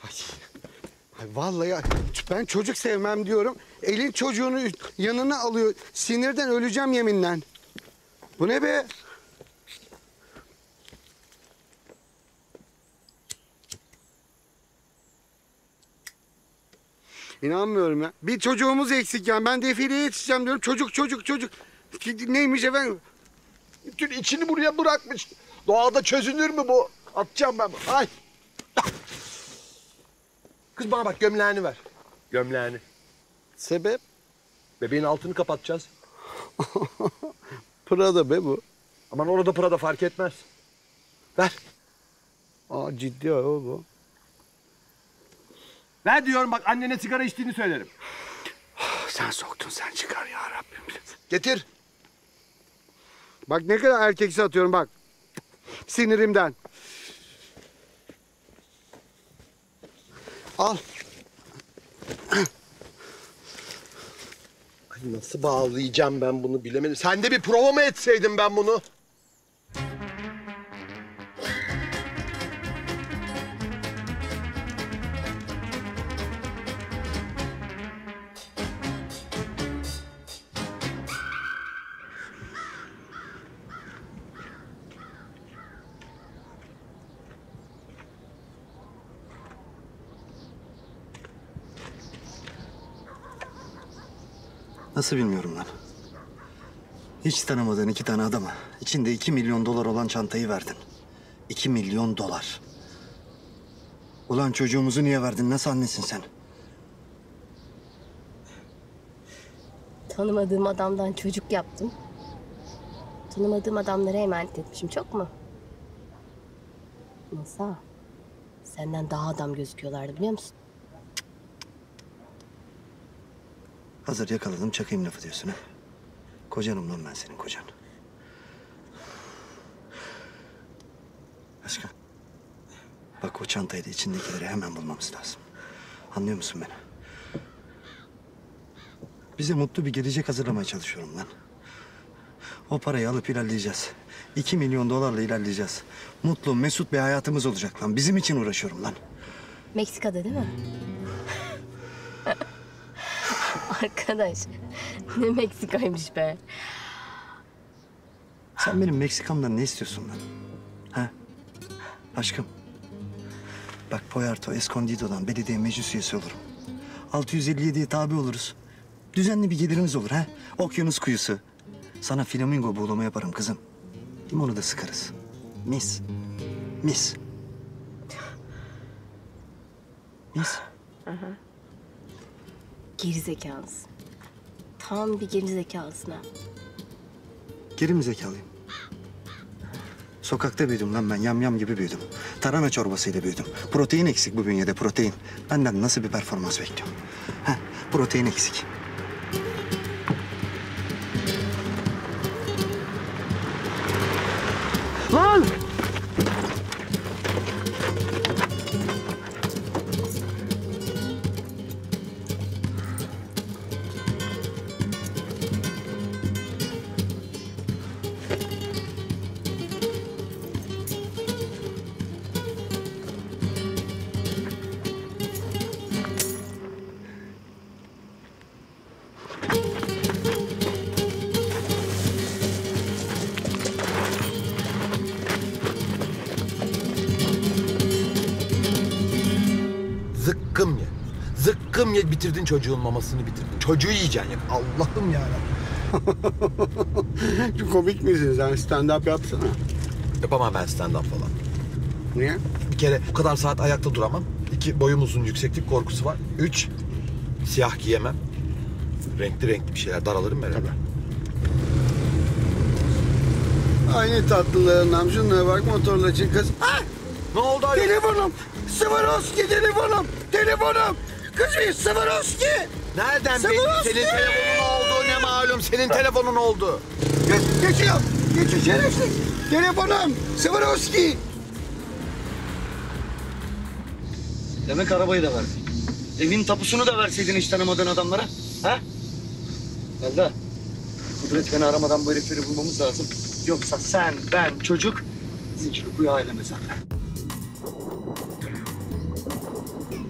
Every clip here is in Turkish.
Ay vallahi ben çocuk sevmem diyorum. Elin çocuğunu yanına alıyor. Sinirden öleceğim yeminle. Bu ne be? İnanmıyorum ya. Bir çocuğumuz eksik yani. Ben defileye yetişeceğim diyorum. Çocuk. Neymiş efendim? Bütün içini buraya bırakmış. Doğada çözünür mü bu? Atacağım ben. Ay. Kız bana bak, gömleğini ver. Gömleğini. Sebep? Bebeğin altını kapatacağız. Prada be bu. Aman orada Prada fark etmez. Ver. Aa ciddi o bu. Ver diyorum, bak annene sigara içtiğini söylerim. Sen soktun, sen çıkar ya Rabbim. Getir. Bak ne kadar erkeksi atıyorum bak. Sinirimden. Al. Ay nasıl bağlayacağım ben bunu bilemedim. Sen de bir prova mı etseydin ben bunu? Nasıl bilmiyorum lan. Hiç tanımadığın 2 tane adama içinde 2 milyon dolar olan çantayı verdin. 2 milyon dolar. Ulan çocuğumuzu niye verdin? Nasıl annesin sen? Tanımadığım adamdan çocuk yaptım. Tanımadığım adamlara emanet etmişim, çok mu? Nasıl? Senden daha adam gözüküyorlardı, biliyor musun? Hazır yakaladım, çakayım lafı diyorsun ha. Kocanım lan ben senin kocan. Aşkım. Bak o çantayı da içindekileri hemen bulmamız lazım. Anlıyor musun beni? Bize mutlu bir gelecek hazırlamaya çalışıyorum lan. O parayı alıp ilerleyeceğiz. 2 milyon dolarla ilerleyeceğiz. Mutlu, mesut bir hayatımız olacak lan. Bizim için uğraşıyorum lan. Meksika'da değil mi? Arkadaş, ne Meksika'ymış be. Sen benim Meksikam'dan ne istiyorsun lan? Ha? Aşkım. Bak Puerto Escondido'dan belediye meclis üyesi olurum. 657'ye tabi oluruz. Düzenli bir gelirimiz olur ha. Okyanus kuyusu. Sana flamingo buğulama yaparım kızım. Limonu da sıkarız. Mis. Mis. Mis. Gerizekalısın. Tam bir gerizekalısın ha. Geri mi zekalıyım? Sokakta büyüdüm lan ben. Yamyam gibi büyüdüm. Tarhana çorbasıyla büyüdüm. Protein eksik bu bünyede, protein. Benden nasıl bir performans bekliyorsun? Ha, protein eksik. Lan! Zıkkım ye. Zıkkım ye, bitirdin çocuğun mamasını bitirdin. Çocuğu yiyeceksin ya. Allah'ım ya. Komik misin sen? Stand-up yapsana. Yapamam ben stand-up falan. Niye? Bir kere bu kadar saat ayakta duramam. 2, boyum uzun, yükseklik korkusu var. 3, siyah giyemem. Renkli bir şeyler, daralırım ben. Tabii. Aynı tatlılığından şunlara bak, motorla çık kız. Ah! Ne oldu Ali? Telefonum! Swarovski telefonum! Telefonum! Kızım Swarovski! Nereden belli? Swarovski! Senin telefonun oldu ne malum? Senin telefonun oldu. Geçiyor! Geçiyor şerefsiz! Telefonum! Swarovski! Demek arabayı da verdin. Evin tapusunu da verseydin hiç tanımadığın adamlara. Ha? Yalda. Kudret beni aramadan bu herifleri bulmamız lazım. Yoksa sen, ben, çocuk zincirli kuyu ailemiz zaten.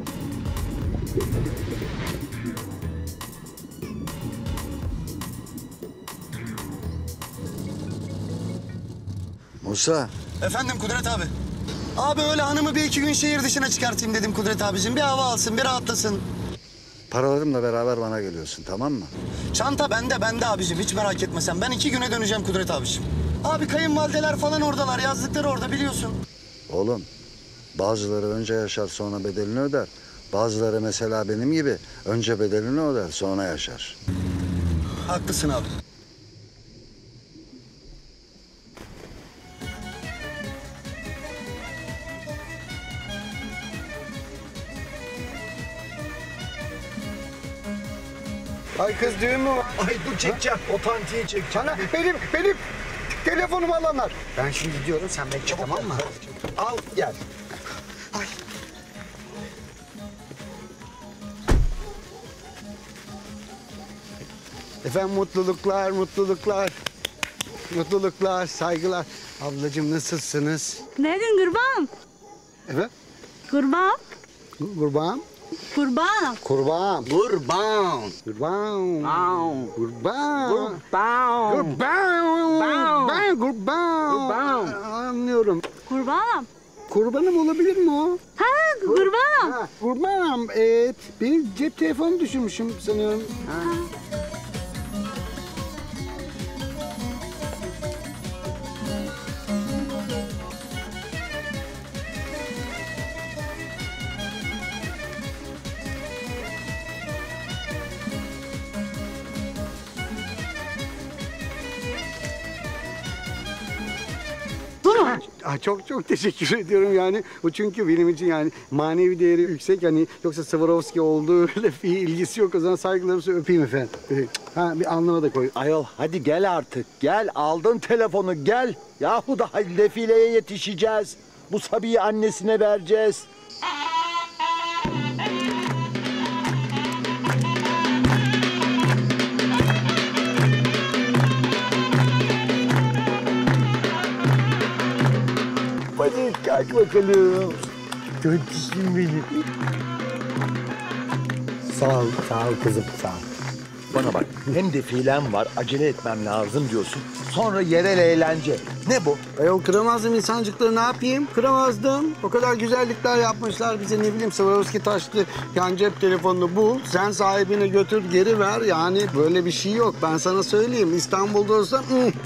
Musa, Efendim Kudret abi. Abi öyle hanımı bir iki gün şehir dışına çıkartayım dedim Kudret abicim. Bir hava alsın, bir rahatlasın. paralarımla beraber bana geliyorsun, tamam mı? Çanta bende abicim. Hiç merak etme sen. Ben 2 güne döneceğim Kudret abicim. Abi kayınvalideler falan oradalar. Yazdıkları orada biliyorsun. Oğlum, bazıları önce yaşar sonra bedelini öder. Bazıları mesela benim gibi önce bedelini öder sonra yaşar. Haklısın abi. Ay kız düğün mü var? Ay dur çekeceğim. Otantiği çekeceğim. Sana benim telefonumu alanlar. Ben şimdi gidiyorum sen bekle tamam mı? Al gel. Efendim mutluluklar, mutluluklar, saygılar. Ablacığım nasılsınız? Nereden kurban? Efendim? Kurban? Kurban? Kurban. Kurban. Kurban. Kurban. Kurban. Kurban. Kurban. Kurban. Anlıyorum. Kurbanım. Kurbanım olabilir mi o? Ha kurbanım. Ha, kurbanım. Benim cep telefonu düşürmüşüm sanıyorum. Ha. Bu mu? Çok teşekkür ediyorum yani. O çünkü benim için yani manevi değeri yüksek. Yani yoksa Swarovski olduğu öyle bir ilgisi yok. O zaman saygılarımı öpeyim efendim. Ha bir anlama da koy. Ayol hadi gel artık gel aldın telefonu gel. Yahu daha defileye yetişeceğiz. Bu Sabi'yi annesine vereceğiz. Hadi kalk bakalım. Götürsün beni. Sağ ol kızım sağ ol. Bana bak hem defilem var acele etmem lazım diyorsun. Sonra yerel eğlence. Ne bu? Ayol kıramazdım insancıkları ne yapayım? Kıramazdım. O kadar güzellikler yapmışlar bize ne bileyim Swarovski taşlı yan cep telefonunu bul. Sen sahibine götür geri ver. Yani böyle bir şey yok. Ben sana söyleyeyim İstanbul'da olsam...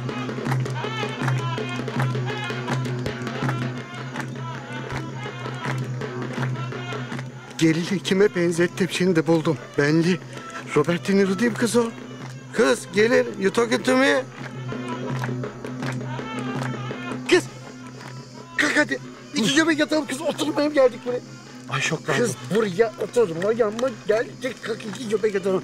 Gelini kime benzettim şimdi buldum. Belli. Robert De Niro değil mi kız o? Kız gelir. You talking to me? Kız. Kalk hadi. İki göbek yatalım kız. Oturmaya geldik buraya. Ay şoklandım. Kız buraya oturma yanıma geldik. Kalk iki göbek yatalım.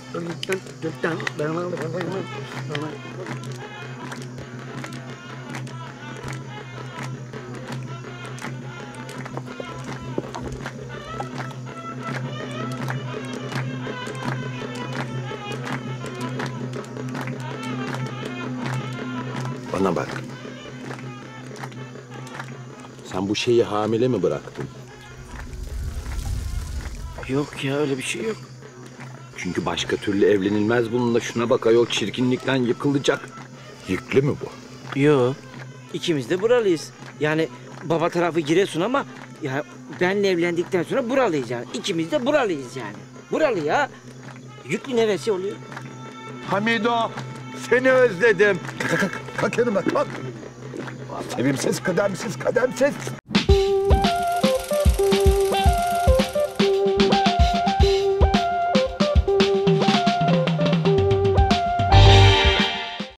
Bana bak. Sen bu şeyi hamile mi bıraktın? Yok ya öyle bir şey yok. Çünkü başka türlü evlenilmez bununla. Şuna bak ayol çirkinlikten yıkılacak. Yüklü mü bu? Yok. İkimiz de buralıyız. Yani baba tarafı Giresun ama ya benle evlendikten sonra buralıyız yani. İkimiz de buralıyız yani. Buralı ya. Yüklü nevesi oluyor. Hamido seni özledim. Kalk yanıma kalk. Sevimsiz kademsiz kademsiz.